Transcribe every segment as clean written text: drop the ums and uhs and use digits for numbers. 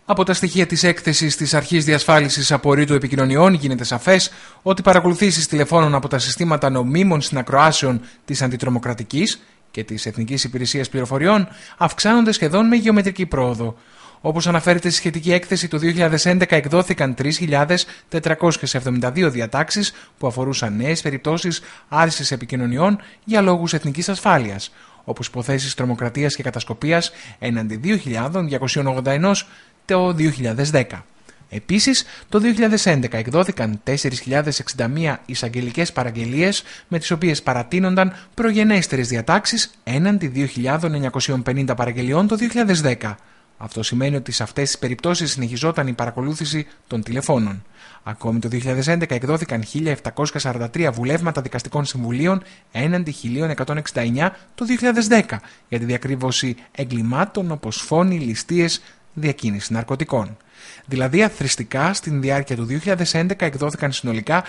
Από τα στοιχεία της έκθεσης της Αρχής Διασφάλισης Απορρίτου Επικοινωνιών γίνεται σαφές ότι παρακολουθήσεις τηλεφώνων από τα συστήματα νομίμων συνακροάσεων της Αντιτρομοκρατικής και της Εθνικής Υπηρεσίας Πληροφοριών αυξάνονται σχεδόν με γεωμετρική πρόοδο. Όπως αναφέρεται στη σχετική έκθεση, το 2011 εκδόθηκαν 3.472 διατάξεις που αφορούσαν νέες περιπτώσεις άρσης επικοινωνιών για λόγους εθνικής ασφάλειας, όπως υποθέσεις τρομοκρατίας και κατασκοπίας, έναντι 2.281 το 2010. Επίσης, το 2011 εκδόθηκαν 4.061 εισαγγελικές παραγγελίες με τις οποίες παρατείνονταν προγενέστερες διατάξεις έναντι 2.950 παραγγελιών το 2010. Αυτό σημαίνει ότι σε αυτές τις περιπτώσεις συνεχιζόταν η παρακολούθηση των τηλεφώνων. Ακόμη το 2011 εκδόθηκαν 1.743 βουλεύματα δικαστικών συμβουλίων έναντι 1.169 το 2010 για τη διακρύβωση εγκλημάτων όπως φόνοι, ληστείες, διακίνηση ναρκωτικών. Δηλαδή, αθροιστικά, στην διάρκεια του 2011 εκδόθηκαν συνολικά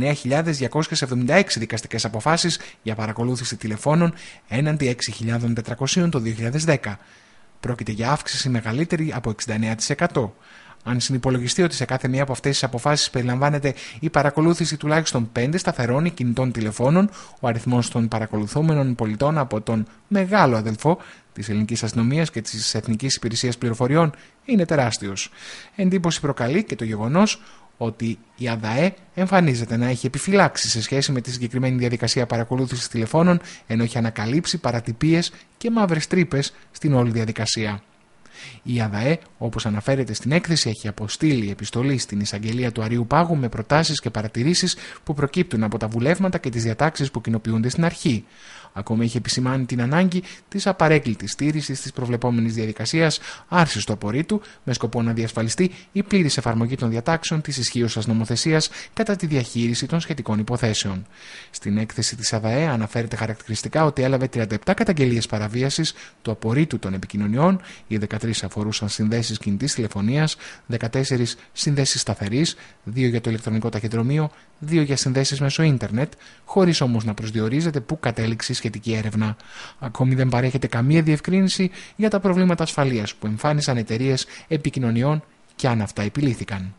9.276 δικαστικές αποφάσεις για παρακολούθηση τηλεφώνων έναντι 6.400 το 2010. Πρόκειται για αύξηση μεγαλύτερη από 69%. Αν συνυπολογιστεί ότι σε κάθε μία από αυτές τις αποφάσεις περιλαμβάνεται η παρακολούθηση τουλάχιστον 5 σταθερών κινητών τηλεφώνων, ο αριθμός των παρακολουθούμενων πολιτών από τον μεγάλο αδελφό της ελληνικής αστυνομίας και της Εθνικής Υπηρεσίας Πληροφοριών είναι τεράστιος. Εντύπωση προκαλεί και το γεγονός ότι η ΑΔΑΕ εμφανίζεται να έχει επιφυλάξει σε σχέση με τη συγκεκριμένη διαδικασία παρακολούθησης τηλεφώνων, ενώ έχει ανακαλύψει παρατυπίες και μαύρες τρύπες στην όλη διαδικασία. Η ΑΔΑΕ, όπως αναφέρεται στην έκθεση, έχει αποστείλει επιστολή στην εισαγγελία του Αρείου Πάγου με προτάσεις και παρατηρήσεις που προκύπτουν από τα βουλεύματα και τις διατάξεις που κοινοποιούνται στην αρχή. Ακόμα έχει επισημάνει την ανάγκη της απαρέκκλητης στήρησης της προβλεπόμενης διαδικασίας άρσης του απορρίτου με σκοπό να διασφαλιστεί η πλήρης εφαρμογή των διατάξεων της ισχύουσας νομοθεσίας κατά τη διαχείριση των σχετικών υποθέσεων. Στην έκθεση της ΑΔΑΕ αναφέρεται χαρακτηριστικά ότι έλαβε 37 καταγγελίες παραβίασης του απορρίτου των επικοινωνιών, οι 13 αφορούσαν συνδέσεις κινητής τηλεφωνίας, 14 συνδέσεις σταθερής, 2 για το ηλεκτρονικό ταχυδρομείο, 2 για συνδέσεις μέσω ίντερνετ, χωρίς όμως να προσδιορίζεται πού κατέληξε η σχετική έρευνα. Ακόμη δεν παρέχεται καμία διευκρίνηση για τα προβλήματα ασφαλείας που εμφάνισαν εταιρείες επικοινωνιών και αν αυτά επιλύθηκαν.